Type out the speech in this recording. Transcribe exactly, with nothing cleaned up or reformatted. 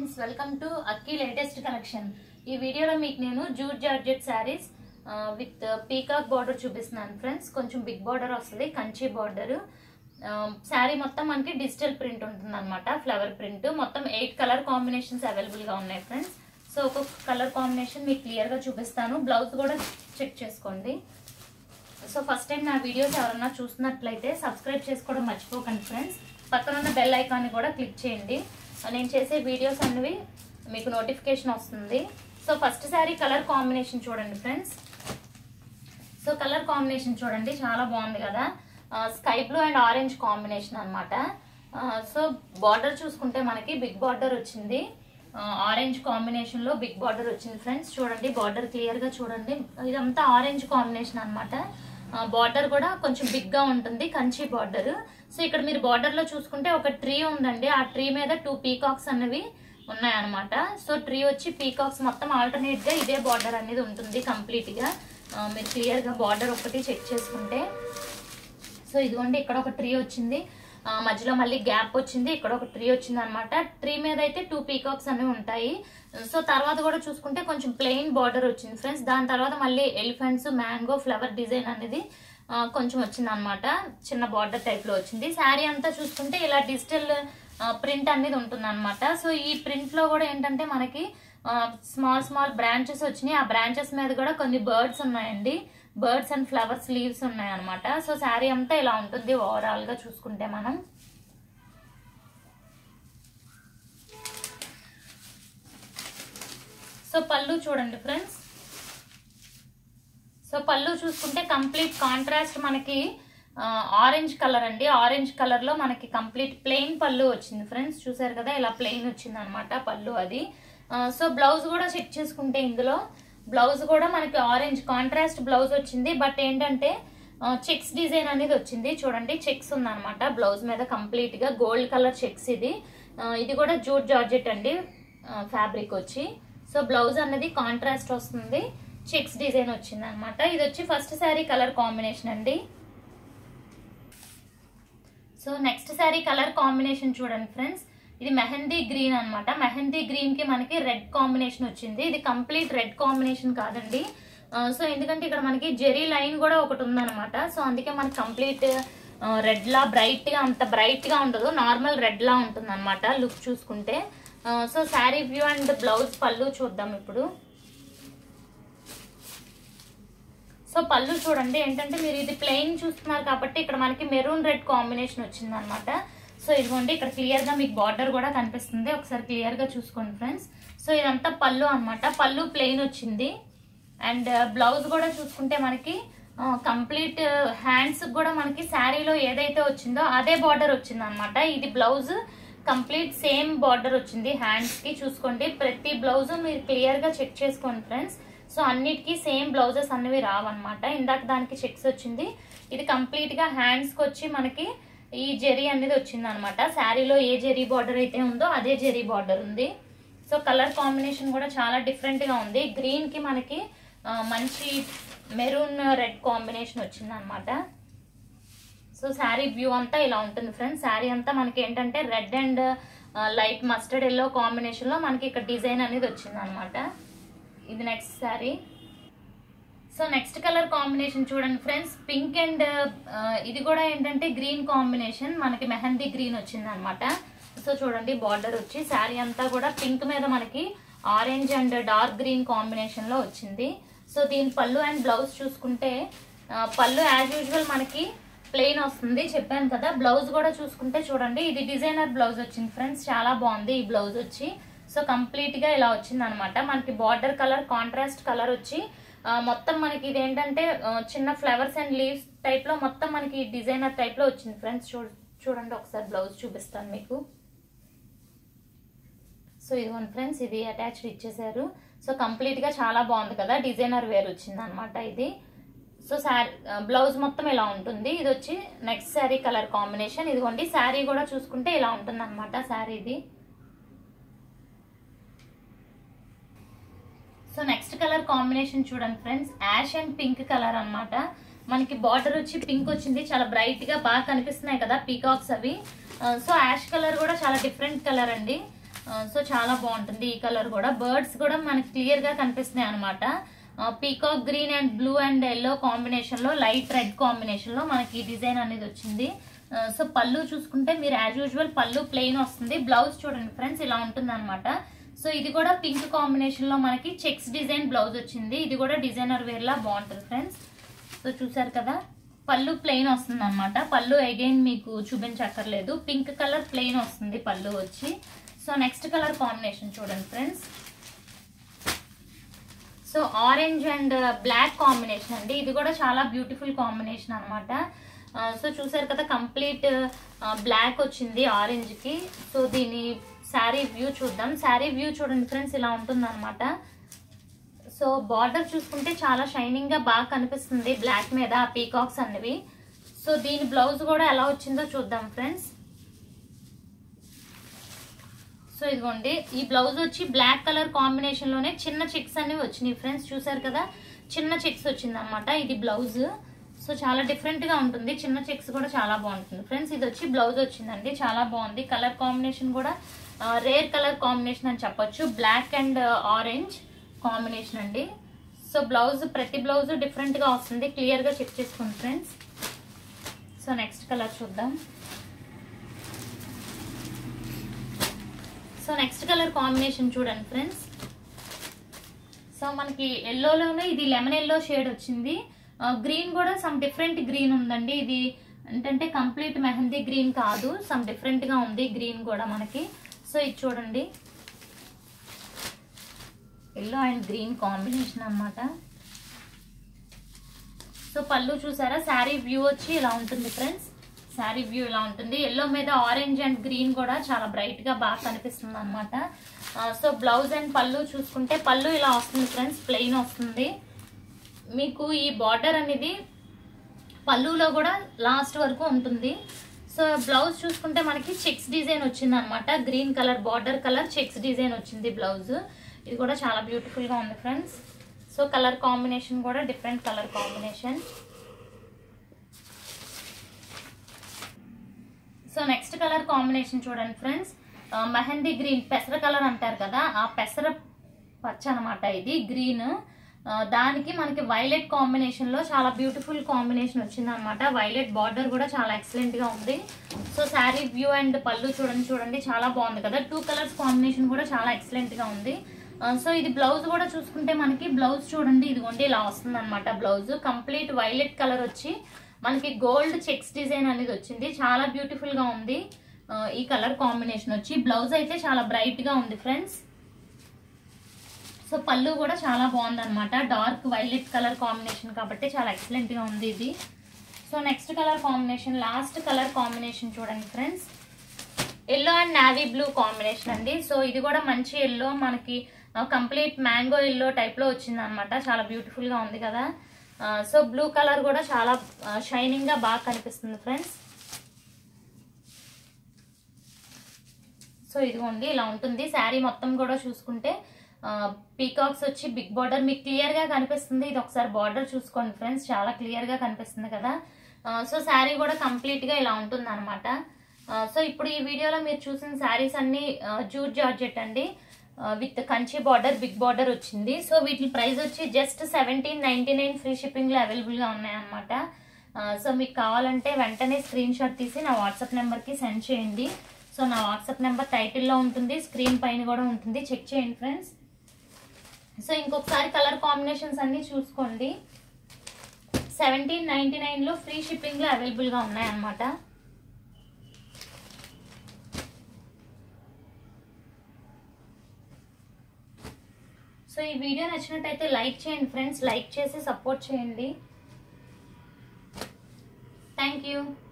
Friends, welcome to Akki latest collection. ఈ వీడియోలో మీకు నేను jute georgette saris with peacock border చూపిస్తున్నాను ఫ్రెండ్స్. కొంచెం బిగ్ బార్డర్ వస్తుంది, కంచి బార్డర్. శారీ మొత్తం మనకి డిజిటల్ ప్రింట్ ఉంటుంది అనమాట, ఫ్లవర్ ప్రింట్. మొత్తం ఎయిట్ కలర్ కాంబినేషన్స్ అవైలబుల్గా ఉన్నాయి ఫ్రెండ్స్. సో ఒక్కొక్క కలర్ కాంబినేషన్ మీకు క్లియర్గా చూపిస్తాను. బ్లౌజ్ కూడా చెక్ చేసుకోండి. సో ఫస్ట్ టైం నా వీడియోస్ ఎవరన్నా చూస్తున్నట్లయితే సబ్స్క్రైబ్ చేసుకోవడం మర్చిపోకండి ఫ్రెండ్స్. పక్కన ఉన్న బెల్ ఐకాన్ని కూడా క్లిక్ చేయండి. నేను చేసే వీడియోస్ అన్నవి మీకు నోటిఫికేషన్ వస్తుంది. So first sari colour combination చూడండి ఫ్రెండ్స్. సో కలర్ కాంబినేషన్ చూడండి, చాలా బాగుంది కదా. Sky blue and orange combination అనమాట. సో బార్డర్ చూసుకుంటే మనకి బిగ్ బార్డర్ వచ్చింది, ఆరెంజ్ కాంబినేషన్ లో బిగ్ బార్డర్ వచ్చింది ఫ్రెండ్స్. చూడండి బార్డర్ క్లియర్ గా చూడండి, ఇదంతా ఆరెంజ్ కాంబినేషన్ అనమాట. బార్డర్ కూడా కొంచెం బిగ్ గా ఉంటుంది, కంచి బార్డర్. సో ఇక్కడ మీరు బార్డర్ లో చూసుకుంటే ఒక ట్రీ ఉందండి, ఆ ట్రీ మీద టూ పీకాక్స్ అనేవి ఉన్నాయన్నమాట. సో ట్రీ వచ్చి పీకాక్స్ మొత్తం ఆల్టర్నేట్ గా ఇదే బార్డర్ అనేది ఉంటుంది కంప్లీట్ గా. మీరు క్లియర్ గా బార్డర్ ఒకటి చెక్ చేసుకుంటే, సో ఇదిగోండి ఇక్కడ ఒక ట్రీ వచ్చింది, మధ్యలో మళ్ళీ గ్యాప్ వచ్చింది, ఇక్కడ ఒక ట్రీ వచ్చింది అనమాట. ట్రీ మీద అయితే టూ పీకాక్స్ అనేవి ఉంటాయి. సో తర్వాత కూడా చూసుకుంటే కొంచెం ప్లెయిన్ బార్డర్ వచ్చింది ఫ్రెండ్స్. దాని తర్వాత మళ్ళీ ఎలిఫెంట్స్, మ్యాంగో, ఫ్లవర్ డిజైన్ అనేది కొంచెం వచ్చింది అనమాట, చిన్న బార్డర్ టైప్ లో వచ్చింది. శారీ అంతా చూసుకుంటే ఇలా డిజిటల్ ప్రింట్ అనేది ఉంటుంది అనమాట. సో ఈ ప్రింట్ లో కూడా ఏంటంటే మనకి స్మాల్ స్మాల్ బ్రాంచెస్ వచ్చినాయి. ఆ బ్రాంచెస్ మీద కూడా కొన్ని బర్డ్స్ ఉన్నాయండి, బర్డ్స్ అండ్ ఫ్లవర్స్ లీవ్స్ ఉన్నాయి అనమాట. సో శారీ అంతా ఇలా ఉంటుంది ఓవరాల్ గా చూసుకుంటే మనం. సో పళ్ళు చూడండి ఫ్రెండ్స్. సో పళ్ళు చూసుకుంటే కంప్లీట్ కాంట్రాస్ట్ మనకి ఆరెంజ్ కలర్ అండి. ఆరెంజ్ కలర్ లో మనకి కంప్లీట్ ప్లెయిన్ పళ్ళు వచ్చింది ఫ్రెండ్స్. చూసారు కదా, ఇలా ప్లెయిన్ వచ్చింది అనమాట పళ్ళు అది. సో బ్లౌజ్ కూడా చెక్ చేసుకుంటే ఇందులో బ్లౌజ్ కూడా మనకి ఆరెంజ్ కాంట్రాస్ట్ బ్లౌజ్ వచ్చింది. బట్ ఏంటంటే చెక్స్ డిజైన్ అనేది వచ్చింది. చూడండి చెక్స్ ఉందన్నమాట బ్లౌజ్ మీద, కంప్లీట్ గా గోల్డ్ కలర్ చెక్స్. ఇది ఇది కూడా జూట్ జార్జెట్ అండి ఫ్యాబ్రిక్ వచ్చి. సో బ్లౌజ్ అనేది కాంట్రాస్ట్ వస్తుంది, చెక్స్ డిజైన్ వచ్చింది అనమాట. ఇది వచ్చి ఫస్ట్ శారీ కలర్ కాంబినేషన్ అండి. So next sari colour combination చూడండి ఫ్రెండ్స్. ఇది మెహందీ గ్రీన్ అనమాట. మెహందీ గ్రీన్ కి మనకి రెడ్ కాంబినేషన్ వచ్చింది. ఇది కంప్లీట్ రెడ్ కాంబినేషన్ కాదండి. సో ఎందుకంటే ఇక్కడ మనకి జెరీ లైన్ కూడా ఒకటి ఉందన్నమాట. సో అందుకే మనకి కంప్లీట్ రెడ్ లా బ్రైట్ గా, అంత బ్రైట్ గా ఉండదు, నార్మల్ రెడ్ లా ఉంటుంది అనమాట లుక్ చూసుకుంటే. So sari view and blouse pallu చూద్దాం ఇప్పుడు. సో పళ్ళు చూడండి, ఏంటంటే మీరు ఇది ప్లెయిన్ చూస్తున్నారు కాబట్టి ఇక్కడ మనకి మెరూన్ రెడ్ కాంబినేషన్ వచ్చింది అనమాట. సో ఇదిగోండి ఇక్కడ క్లియర్ గా మీకు బార్డర్ కూడా కనిపిస్తుంది, ఒకసారి క్లియర్ గా చూసుకోండి ఫ్రెండ్స్. సో ఇదంతా పళ్ళు అనమాట, పళ్ళు ప్లెయిన్ వచ్చింది. అండ్ బ్లౌజ్ కూడా చూసుకుంటే మనకి కంప్లీట్ హ్యాండ్స్ కూడా మనకి శారీలో ఏదైతే వచ్చిందో అదే బార్డర్ వచ్చింది అనమాట. ఇది బ్లౌజ్ కంప్లీట్ సేమ్ బార్డర్ వచ్చింది హ్యాండ్స్ కి. చూసుకోండి ప్రతి బ్లౌజ్ మీరు క్లియర్ గా చెక్ చేసుకోండి ఫ్రెండ్స్. సో అన్నిటికీ సేమ్ బ్లౌజెస్ అనేవి రావన్నమాట. ఇందాక దానికి చెక్స్ వచ్చింది, ఇది కంప్లీట్ గా హ్యాండ్స్ కి వచ్చి మనకి ఈ జెరీ అనేది వచ్చింది అనమాట. శారీలో ఏ జెరీ బార్డర్ అయితే ఉందో అదే జెరీ బార్డర్ ఉంది. సో కలర్ కాంబినేషన్ కూడా చాలా డిఫరెంట్ గా ఉంది. గ్రీన్ కి మనకి మంచి మెరూన్ రెడ్ కాంబినేషన్ వచ్చింది అనమాట. సో శారీ వ్యూ అంతా ఇలా ఉంటుంది ఫ్రెండ్స్. శారీ అంతా మనకి ఏంటంటే red and light mustard yellow combination లో మనకి ఇక్కడ డిజైన్ అనేది వచ్చింది అనమాట. ఇది next sari. So next colour combination చూడండి ఫ్రెండ్స్, పింక్ అండ్ ఇది కూడా ఏంటంటే గ్రీన్ కాంబినేషన్, మనకి మెహందీ గ్రీన్ వచ్చింది అనమాట. సో చూడండి బార్డర్ వచ్చి శారీ అంతా కూడా పింక్ మీద మనకి orange and dark green combination లో వచ్చింది. సో దీని పళ్ళు అండ్ బ్లౌజ్ చూసుకుంటే పళ్ళు యాజ్ యూజువల్ మనకి ప్లెయిన్ వస్తుంది, చెప్పాను కదా. బ్లౌజ్ కూడా చూసుకుంటే చూడండి, ఇది డిజైనర్ బ్లౌజ్ వచ్చింది ఫ్రెండ్స్, చాలా బాగుంది ఈ బ్లౌజ్ వచ్చి. సో కంప్లీట్ గా ఇలా వచ్చింది అనమాట. మనకి బార్డర్ కలర్ కాంట్రాస్ట్ కలర్ వచ్చి మొత్తం మనకి ఇది ఏంటంటే చిన్న ఫ్లవర్స్ అండ్ లీవ్స్ టైప్ లో మొత్తం మనకి డిజైనర్ టైప్ లో వచ్చింది ఫ్రెండ్స్. చూ చూడండి ఒకసారి బ్లౌజ్ చూపిస్తాను మీకు. సో ఇదిగోండి ఫ్రెండ్స్, ఇది అటాచ్డ్ ఇచ్చేసారు. సో కంప్లీట్ గా చాలా బాగుంది కదా, డిజైనర్ వేర్ వచ్చింది అనమాట ఇది. సో శారీ బ్లౌజ్ మొత్తం ఇలా ఉంటుంది. ఇది వచ్చి నెక్స్ట్ శారీ కలర్ కాంబినేషన్. ఇదిగోండి శారీ కూడా చూసుకుంటే ఇలా ఉంటుంది అనమాట శారీ ఇది. సో నెక్స్ట్ కలర్ కాంబినేషన్ చూడండి friends, ash and pink colour అనమాట. మనకి బార్డర్ వచ్చి పింక్ వచ్చింది, చాలా బ్రైట్ గా బాగా కనిపిస్తున్నాయి కదా పీకాక్స్ అవి. సో యాష్ కలర్ కూడా చాలా డిఫరెంట్ కలర్ అండి. సో చాలా బాగుంటుంది ఈ కలర్ కూడా. బర్డ్స్ కూడా మనకి క్లియర్ గా కనిపిస్తున్నాయి అనమాట. Peacock green and blue and yellow combination లో, లైట్ రెడ్ కాంబినేషన్ లో మనకి ఈ డిజైన్ అనేది వచ్చింది. సో పళ్ళు చూసుకుంటే మీరు యాజ్ యూజువల్ పళ్ళు ప్లెయిన్ వస్తుంది. బ్లౌజ్ చూడండి ఫ్రెండ్స్ ఇలా ఉంటుంది అనమాట. సో ఇది కూడా పింక్ కాంబినేషన్ లో మనకి చెక్స్ డిజైన్ బ్లౌజ్ వచ్చింది. ఇది కూడా డిజైనర్ వేర్ లా బాగుంటుంది ఫ్రెండ్స్. సో చూసారు కదా, పళ్ళు ప్లెయిన్ వస్తుంది అనమాట. పళ్ళు అగైన్ మీకు చూపించక్కర్లేదు, పింక్ కలర్ ప్లెయిన్ వస్తుంది పళ్ళు వచ్చి. సో నెక్స్ట్ కలర్ కాంబినేషన్ చూడండి friends. So orange and black combination అండి. ఇది కూడా చాలా బ్యూటిఫుల్ కాంబినేషన్ అనమాట. సో చూసారు కదా, కంప్లీట్ బ్లాక్ వచ్చింది ఆరెంజ్ కి. సో దీని శారీ వ్యూ చూద్దాం. శారీ వ్యూ చూడండి ఫ్రెండ్స్ ఇలా ఉంటుంది అనమాట. సో బార్డర్ చూసుకుంటే చాలా షైనింగ్ గా బాగా కనిపిస్తుంది బ్లాక్ మీద ఆ పీకాక్స్ అనేవి. సో దీని బ్లౌజ్ కూడా ఎలా వచ్చిందో చూద్దాం ఫ్రెండ్స్. సో ఇదిగోండి, ఈ బ్లౌజ్ వచ్చి బ్లాక్ కలర్ కాంబినేషన్ లోనే చిన్న చెక్స్ అనేవి వచ్చినాయి ఫ్రెండ్స్. చూసారు కదా, చిన్న చెక్స్ వచ్చింది అనమాట ఇది బ్లౌజ్. సో చాలా డిఫరెంట్ గా ఉంటుంది, చిన్న చెక్స్ కూడా చాలా బాగుంటుంది ఫ్రెండ్స్. ఇది వచ్చి బ్లౌజ్ వచ్చిందండి, చాలా బాగుంది. కలర్ కాంబినేషన్ కూడా రేర్ కలర్ కాంబినేషన్ అని చెప్పొచ్చు, బ్లాక్ అండ్ ఆరెంజ్ కాంబినేషన్ అండి. సో బ్లౌజ్ ప్రతి బ్లౌజ్ డిఫరెంట్ గా వస్తుంది, క్లియర్ గా చెక్ చేసుకోండి ఫ్రెండ్స్. సో నెక్స్ట్ కలర్ చూద్దాం. సో నెక్స్ట్ కలర్ కాంబినేషన్ చూడండి ఫ్రెండ్స్. సో మనకి ఎల్లోలోనే ఇది లెమన్ ఎల్లో షేడ్ వచ్చింది. గ్రీన్ కూడా సమ్ డిఫరెంట్ గ్రీన్ ఉందండి. ఇది ఏంటంటే కంప్లీట్ మెహందీ గ్రీన్ కాదు, సమ్ డిఫరెంట్ గా ఉంది గ్రీన్ కూడా మనకి. సో ఇది చూడండి, ఎల్లో అండ్ గ్రీన్ కాంబినేషన్ అన్నమాట. సో పళ్ళు చూసారా, శారీ వ్యూ వచ్చి ఇలా ఉంటుంది ఫ్రెండ్స్. శారీ వ్యూ ఇలా ఉంటుంది. ఎల్లో మీద ఆరెంజ్ అండ్ గ్రీన్ కూడా చాలా బ్రైట్ గా బాగా కనిపిస్తుంది అనమాట. సో బ్లౌజ్ అండ్ పళ్ళు చూసుకుంటే పళ్ళు ఇలా వస్తుంది ఫ్రెండ్స్, ప్లెయిన్ వస్తుంది మీకు. ఈ బార్డర్ అనేది పళ్ళులో కూడా లాస్ట్ వరకు ఉంటుంది. సో బ్లౌజ్ చూసుకుంటే మనకి చెక్స్ డిజైన్ వచ్చింది అనమాట. Green colour border colour checks design వచ్చింది బ్లౌజ్. ఇది కూడా చాలా బ్యూటిఫుల్ గా ఉంది ఫ్రెండ్స్. సో కలర్ కాంబినేషన్ కూడా different colour combination. So next colour combination చూడండి ఫ్రెండ్స్. మెహందీ గ్రీన్, పెసర కలర్ అంటారు కదా, ఆ పెసర పచ్చ అనమాట ఇది గ్రీన్. దానికి మనకి వైలెట్ కాంబినేషన్ లో చాలా బ్యూటిఫుల్ కాంబినేషన్ వచ్చింది అనమాట. వైలెట్ బార్డర్ కూడా చాలా ఎక్సలెంట్ గా ఉంది. సో శారీ వ్యూ అండ్ పళ్ళు చూడండి చూడండి చాలా బాగుంది కదా. టూ కలర్స్ కాంబినేషన్ కూడా చాలా ఎక్సలెంట్ గా ఉంది. సో ఇది బ్లౌజ్ కూడా చూసుకుంటే మనకి బ్లౌజ్ చూడండి ఇదిగోండి ఇలా వస్తుంది అనమాట. బ్లౌజ్ కంప్లీట్ వైలెట్ కలర్ వచ్చి మనకి గోల్డ్ చెక్స్ డిజైన్ అనేది వచ్చింది. చాలా బ్యూటిఫుల్ గా ఉంది ఈ కలర్ కాంబినేషన్ వచ్చి. బ్లౌజ్ అయితే చాలా బ్రైట్ గా ఉంది ఫ్రెండ్స్. సో పళ్ళు కూడా చాలా బాగుంది అనమాట. డార్క్ వైలెట్ కలర్ కాంబినేషన్ కాబట్టి చాలా ఎక్సలెంట్ గా ఉంది ఇది. So next colour combination, last colour combination చూడండి friends. Yellow and navy blue combination అండి. సో ఇది కూడా మంచి ఎల్లో, మనకి కంప్లీట్ మ్యాంగో ఎల్లో టైప్ లో వచ్చింది అనమాట. చాలా బ్యూటిఫుల్ గా ఉంది కదా. సో బ్లూ కలర్ కూడా చాలా షైనింగ్ గా బాగా కనిపిస్తుంది ఫ్రెండ్స్. సో ఇదిగోండి ఇలా ఉంటుంది శారీ మొత్తం కూడా చూసుకుంటే. పీకాక్స్ వచ్చి బిగ్ బార్డర్ మీకు క్లియర్ గా కనిపిస్తుంది. ఇది ఒకసారి బార్డర్ చూసుకోండి ఫ్రెండ్స్, చాలా క్లియర్ గా కనిపిస్తుంది కదా. సో శారీ కూడా కంప్లీట్ గా ఇలా ఉంటుంది అనమాట. సో ఇప్పుడు ఈ వీడియోలో మీరు చూసిన శారీస్ అన్ని జూట్ జార్జెట్ అండి, with Kanchi border, big border వచ్చింది. సో వీటి ప్రైస్ వచ్చి just seventeen ninety nine free shipping లో అవైలబుల్ గా ఉన్నాయన్నమాట. సో మీకు కావాలంటే వెంటనే స్క్రీన్ షాట్ తీసి నా వాట్సాప్ నెంబర్ కి సెండ్ చేయండి. సో నా వాట్సాప్ నెంబర్ టైటిల్లో ఉంటుంది, స్క్రీన్ పైన కూడా ఉంటుంది, చెక్ చేయండి ఫ్రెండ్స్. సో ఇంకొకసారి కలర్ కాంబినేషన్స్ అన్ని చూసుకోండి. సెవెంటీన్ నైన్టీ నైన్ లో ఫ్రీ షిప్పింగ్ లో అవైలబుల్ గా ఉన్నాయన్నమాట. సో ఈ వీడియో నచ్చినట్టయితే లైక్ చేయండి ఫ్రెండ్స్, లైక్ చేసి సపోర్ట్ చేయండి. Thank you.